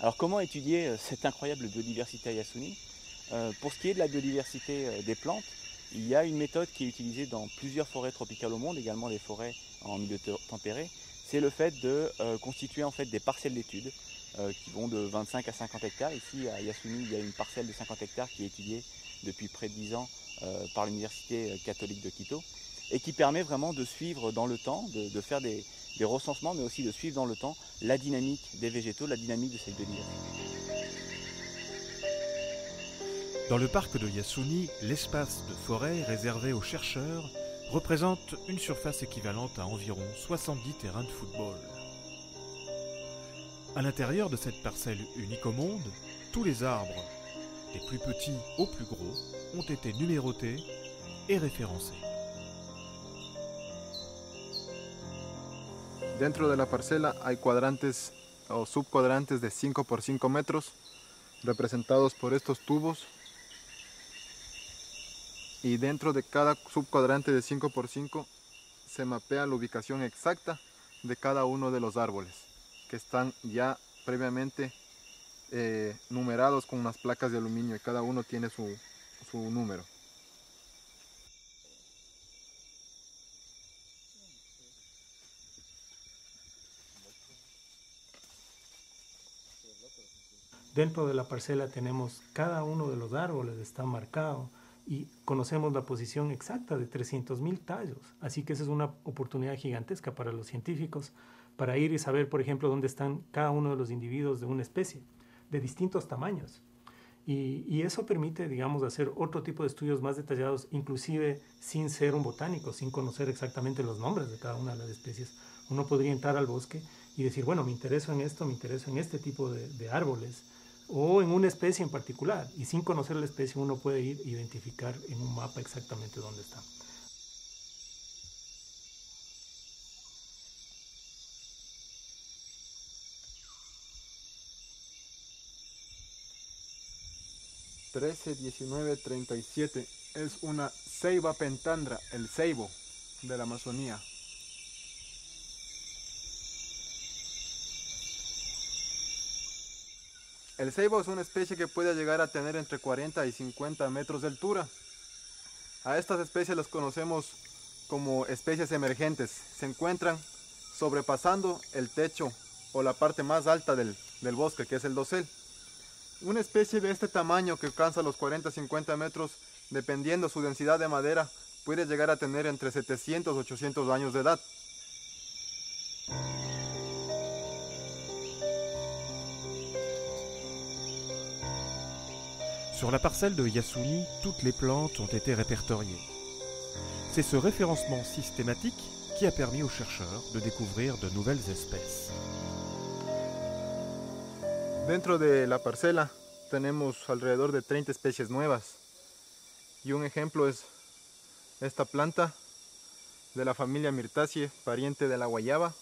Alors comment étudier cette incroyable biodiversité à Yasuni? Pour ce qui est de la biodiversité des plantes, il y a une méthode qui est utilisée dans plusieurs forêts tropicales au monde, également des forêts en milieu tempéré. C'est le fait de constituer en fait des parcelles d'études qui vont de 25 à 50 hectares. Ici à Yasuni, il y a une parcelle de 50 hectares qui est étudiée depuis près de 10 ans par l'Université catholique de Quito et qui permet vraiment de suivre dans le temps, de faire des recensements, mais aussi de suivre dans le temps la dynamique des végétaux, la dynamique de cette biodiversité. Dans le parc de Yasuni, l'espace de forêt réservé aux chercheurs représente une surface équivalente à environ 70 terrains de football. À l'intérieur de cette parcelle unique au monde, tous les arbres, des plus petits aux plus gros, ont été numérotés et référencés. Dentro de la parcela hay cuadrantes o subcuadrantes de 5 por 5 metros representados por estos tubos, y dentro de cada subcuadrante de 5 por 5 se mapea la ubicación exacta de cada uno de los árboles que están ya previamente numerados con unas placas de aluminio, y cada uno tiene su número. Dentro de la parcela tenemos cada uno de los árboles, está marcado y conocemos la posición exacta de 300.000 tallos. Así que esa es una oportunidad gigantesca para los científicos para ir y saber, por ejemplo, dónde están cada uno de los individuos de una especie de distintos tamaños. Y eso permite, digamos, hacer otro tipo de estudios más detallados, inclusive sin ser un botánico, sin conocer exactamente los nombres de cada una de las especies. Uno podría entrar al bosque y decir, bueno, me intereso en esto, me intereso en este tipo de árboles, o en una especie en particular, y sin conocer la especie uno puede ir a identificar en un mapa exactamente dónde está. (131937) es una ceiba pentandra, el ceibo de la Amazonía. El ceibo es una especie que puede llegar a tener entre 40 y 50 metros de altura. A estas especies las conocemos como especies emergentes. Se encuentran sobrepasando el techo o la parte más alta del bosque, que es el dosel. Una especie de este tamaño, que alcanza los 40-50 metros, dependiendo su densidad de madera, puede llegar a tener entre 700 y 800 años de edad. Sur la parcelle de Yasuni, toutes les plantes ont été répertoriées. C'est ce référencement systématique qui a permis aux chercheurs de découvrir de nouvelles espèces. Dentro de la parcela tenemos alrededor de 30 especies nuevas, y un ejemplo es esta planta de la familia Myrtaceae, pariente de la guayaba.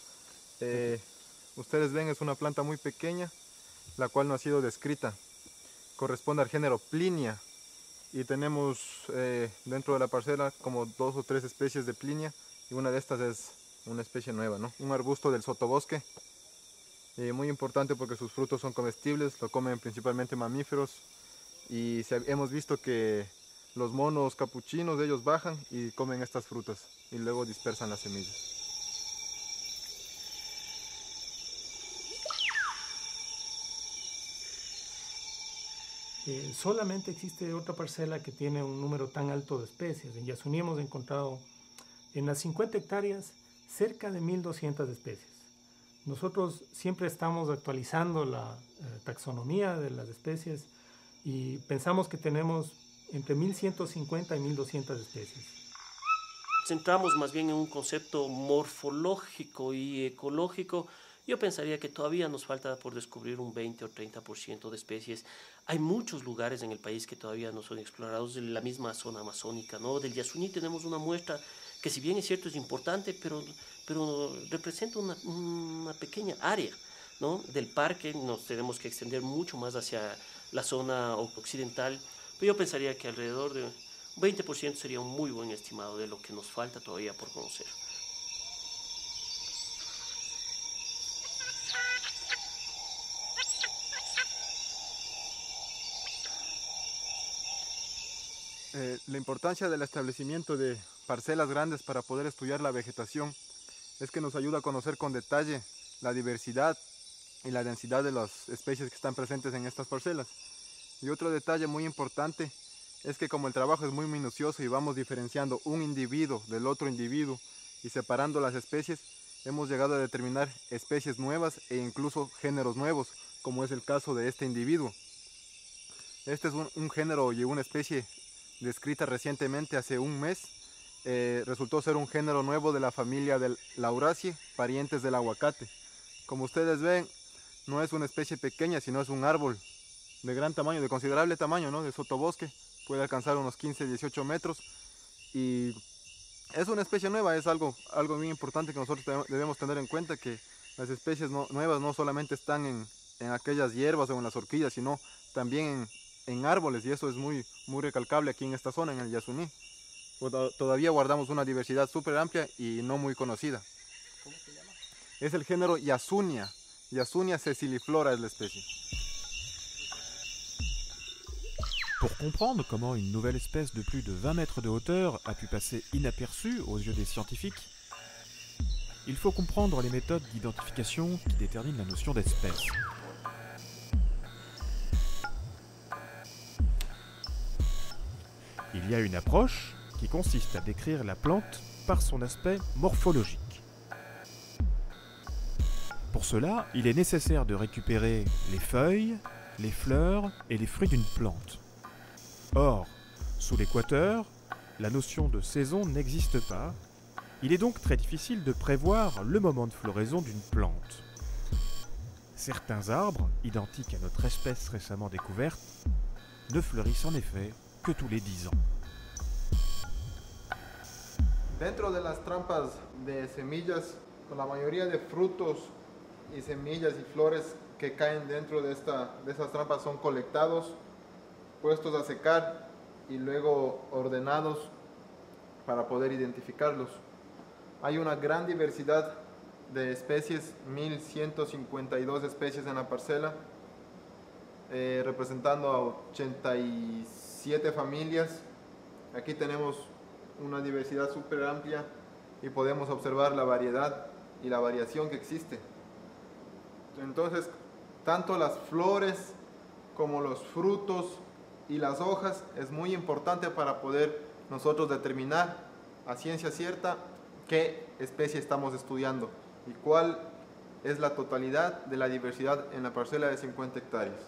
Ustedes ven, es una planta muy pequeña, la cual no ha sido descrita. Corresponde al género Plinia, y tenemos dentro de la parcela como 2 o 3 especies de Plinia, y una de estas es una especie nueva, ¿no? Un arbusto del sotobosque, muy importante porque sus frutos son comestibles, lo comen principalmente mamíferos, y hemos visto que los monos capuchinos, ellos bajan y comen estas frutas y luego dispersan las semillas. Solamente existe otra parcela que tiene un número tan alto de especies. En Yasuni hemos encontrado en las 50 hectáreas cerca de 1.200 especies. Nosotros siempre estamos actualizando la taxonomía de las especies y pensamos que tenemos entre 1.150 y 1.200 especies. Centramos más bien en un concepto morfológico y ecológico. Yo pensaría que todavía nos falta por descubrir un 20 o 30% de especies. Hay muchos lugares en el país que todavía no son explorados, de la misma zona amazónica, ¿no? Del Yasuni tenemos una muestra que, si bien es cierto, es importante, pero representa una pequeña área, ¿no? Del parque. Nos tenemos que extender mucho más hacia la zona occidental, pero yo pensaría que alrededor de un 20% sería un muy buen estimado de lo que nos falta todavía por conocer. La importancia del establecimiento de parcelas grandes para poder estudiar la vegetación es que nos ayuda a conocer con detalle la diversidad y la densidad de las especies que están presentes en estas parcelas. Y otro detalle muy importante es que como el trabajo es muy minucioso y vamos diferenciando un individuo del otro individuo y separando las especies, hemos llegado a determinar especies nuevas e incluso géneros nuevos, como es el caso de este individuo. Este es un género y una especie descrita recientemente hace un mes. Resultó ser un género nuevo de la familia del Lauraceae, parientes del aguacate. Como ustedes ven, no es una especie pequeña, sino es un árbol de gran tamaño, de considerable tamaño, ¿no? De sotobosque, puede alcanzar unos 15-18 metros y es una especie nueva, es algo muy importante que nosotros debemos tener en cuenta, que las especies nuevas no solamente están en aquellas hierbas o en las orquídeas, sino también en árboles, y eso es muy recalcable aquí en esta zona, en el Yasuní. Todavía guardamos una diversidad súper amplia y no muy conocida. ¿Cómo se llama? Es el género Yasunia. Yasunia sessiliflora es la especie. Pour comprendre comment une nouvelle espèce de plus de 20 mètres de hauteur a pu passer inaperçue aux yeux des scientifiques, il faut comprendre les méthodes d'identification qui déterminent la notion d'espèce. Il y a une approche qui consiste à décrire la plante par son aspect morphologique. Pour cela, il est nécessaire de récupérer les feuilles, les fleurs et les fruits d'une plante. Or, sous l'équateur, la notion de saison n'existe pas. Il est donc très difficile de prévoir le moment de floraison d'une plante. Certains arbres, identiques à notre espèce récemment découverte, ne fleurissent en effet que tous les 10 ans. Dentro de las trampas de semillas, la mayoría de frutos y semillas y flores que caen dentro de esas trampas son colectados, puestos a secar y luego ordenados para poder identificarlos. Hay una gran diversidad de especies, 1152 especies en la parcela, representando a 87 familias. Aquí tenemos una diversidad súper amplia y podemos observar la variedad y la variación que existe. Entonces, tanto las flores como los frutos y las hojas es muy importante para poder nosotros determinar a ciencia cierta qué especie estamos estudiando y cuál es la totalidad de la diversidad en la parcela de 50 hectáreas.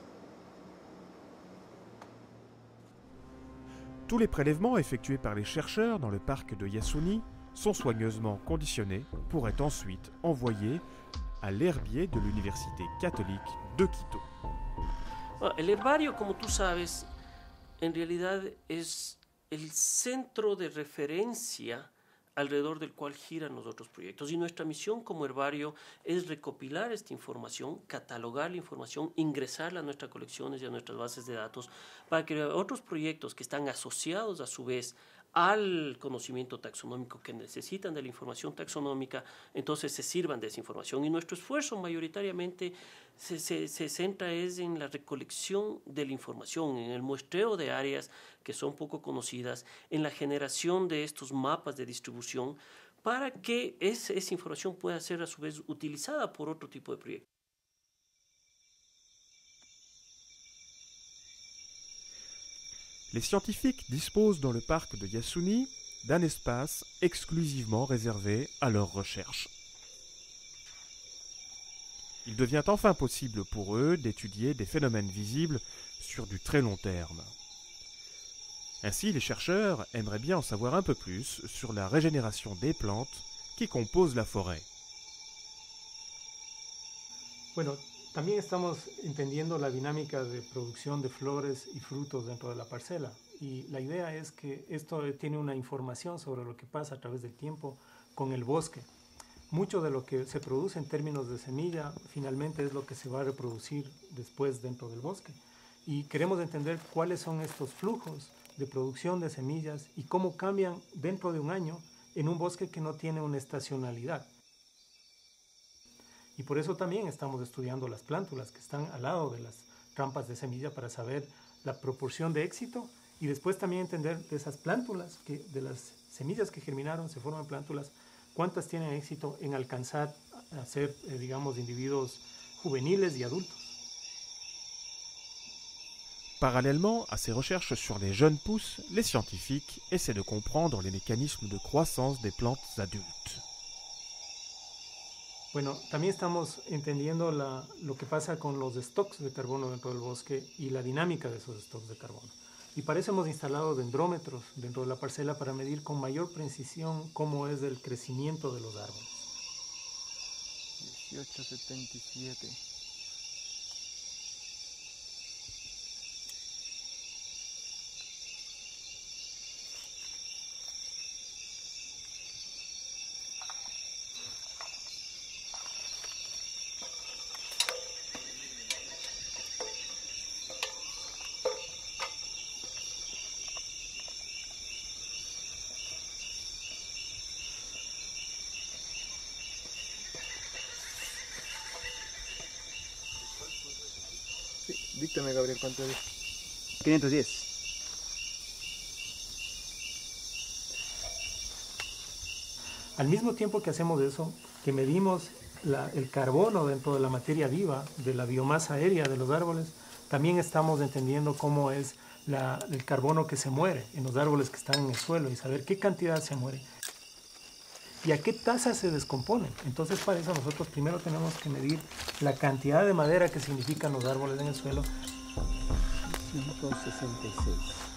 Tous les prélèvements effectués par les chercheurs dans le parc de Yasuni sont soigneusement conditionnés pour être ensuite envoyés à l'herbier de l'Université catholique de Quito. Bueno, el herbario, como tú sabes, en realidad es el centro de referencia alrededor del cual giran los otros proyectos. Y nuestra misión como herbario es recopilar esta información, catalogar la información, ingresarla a nuestras colecciones y a nuestras bases de datos para que otros proyectos que están asociados a su vez al conocimiento taxonómico, que necesitan de la información taxonómica, entonces se sirvan de esa información. Y nuestro esfuerzo mayoritariamente se centra es en la recolección de la información, en el muestreo de áreas que son poco conocidas, en la generación de estos mapas de distribución para que esa información pueda ser a su vez utilizada por otro tipo de proyectos. Les scientifiques disposent dans le parc de Yasuni d'un espace exclusivement réservé à leurs recherches. Il devient enfin possible pour eux d'étudier des phénomènes visibles sur du très long terme. Ainsi, les chercheurs aimeraient bien en savoir un peu plus sur la régénération des plantes qui composent la forêt. Bueno, también estamos entendiendo la dinámica de producción de flores y frutos dentro de la parcela. Y la idea es que esto tiene una información sobre lo que pasa a través del tiempo con el bosque. Mucho de lo que se produce en términos de semilla finalmente es lo que se va a reproducir después dentro del bosque. Y queremos entender cuáles son estos flujos de producción de semillas y cómo cambian dentro de un año en un bosque que no tiene una estacionalidad. Y por eso también estamos estudiando las plántulas que están al lado de las trampas de semilla para saber la proporción de éxito Y después también entender de esas plántulas, de las semillas que germinaron, se forman plántulas, cuántas tienen éxito en alcanzar a ser, digamos, individuos juveniles y adultos. Parallèlement à ces recherches sur les jeunes pousses, les scientifiques essaient de comprendre les mécanismes de croissance des plantes adultes. Bueno, también estamos entendiendo lo que pasa con los stocks de carbono dentro del bosque y la dinámica de esos stocks de carbono. Y para eso hemos instalado dendrómetros dentro de la parcela para medir con mayor precisión cómo es el crecimiento de los árboles. 1877. Díctame, Gabriel, ¿cuánto es? 510. Al mismo tiempo que hacemos eso, que medimos el carbono dentro de la materia viva, de la biomasa aérea de los árboles, también estamos entendiendo cómo es el carbono que se muere en los árboles que están en el suelo y saber qué cantidad se muere y a qué tasa se descomponen. Entonces, para eso nosotros primero tenemos que medir la cantidad de madera que significan los árboles en el suelo. 166.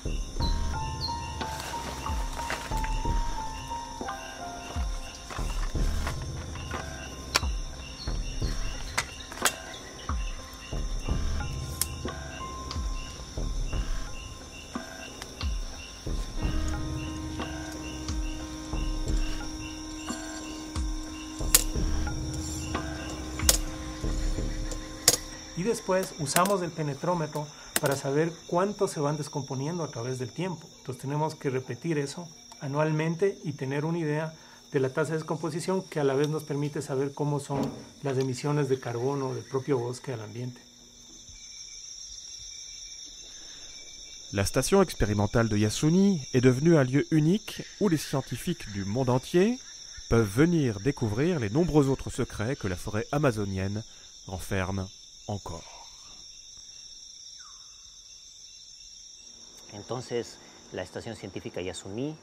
Y después usamos el penetrómetro para saber cuánto se van descomponiendo a través del tiempo. Entonces tenemos que repetir eso anualmente y tener una idea de la tasa de descomposición que a la vez nos permite saber cómo son las emisiones de carbono del propio bosque al ambiente. La station expérimentale de Yasuni est devenue un lieu unique où les scientifiques du monde entier peuvent venir découvrir les nombreux autres secrets que la forêt amazonienne renferme encore. Entonces, la Estación Científica Yasuni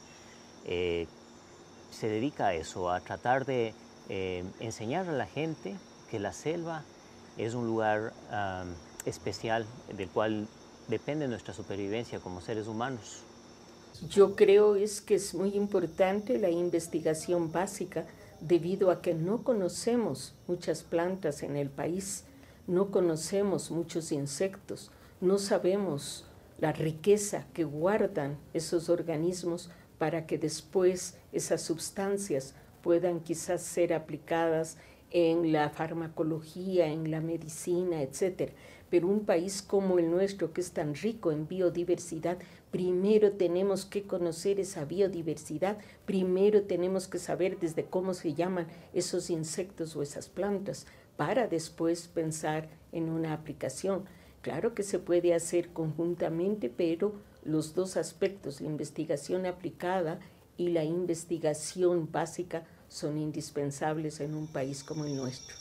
se dedica a eso, a tratar de enseñar a la gente que la selva es un lugar especial del cual depende nuestra supervivencia como seres humanos. Yo creo que es muy importante la investigación básica debido a que no conocemos muchas plantas en el país, no conocemos muchos insectos, no sabemos la riqueza que guardan esos organismos para que después esas sustancias puedan quizás ser aplicadas en la farmacología, en la medicina, etc. Pero un país como el nuestro, que es tan rico en biodiversidad, primero tenemos que conocer esa biodiversidad, primero tenemos que saber desde cómo se llaman esos insectos o esas plantas, para después pensar en una aplicación. Claro que se puede hacer conjuntamente, pero los dos aspectos, la investigación aplicada y la investigación básica, son indispensables en un país como el nuestro.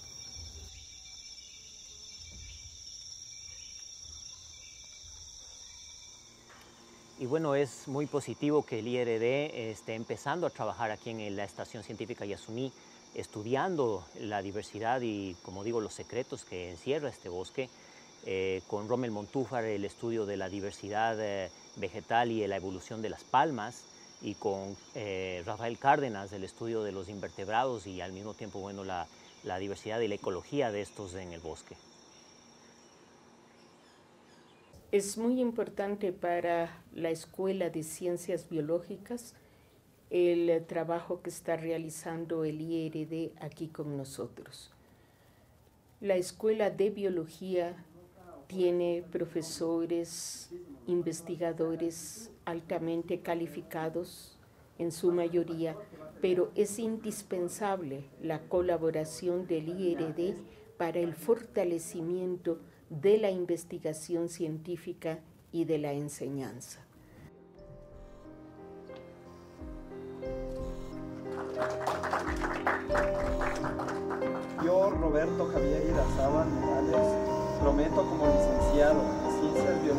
Y bueno, es muy positivo que el IRD esté empezando a trabajar aquí en la Estación Científica Yasuni, estudiando la diversidad y, como digo, los secretos que encierra este bosque, con Rommel Montúfar el estudio de la diversidad vegetal y de la evolución de las palmas, y con Rafael Cárdenas el estudio de los invertebrados y al mismo tiempo, bueno, la diversidad y la ecología de estos en el bosque. Es muy importante para la Escuela de Ciencias Biológicas el trabajo que está realizando el IRD aquí con nosotros. La Escuela de Biología tiene profesores, investigadores altamente calificados en su mayoría, pero es indispensable la colaboración del IRD para el fortalecimiento de la investigación científica y de la enseñanza. Yo, Roberto Javier Irazábal Morales, prometo como licenciado en Ciencias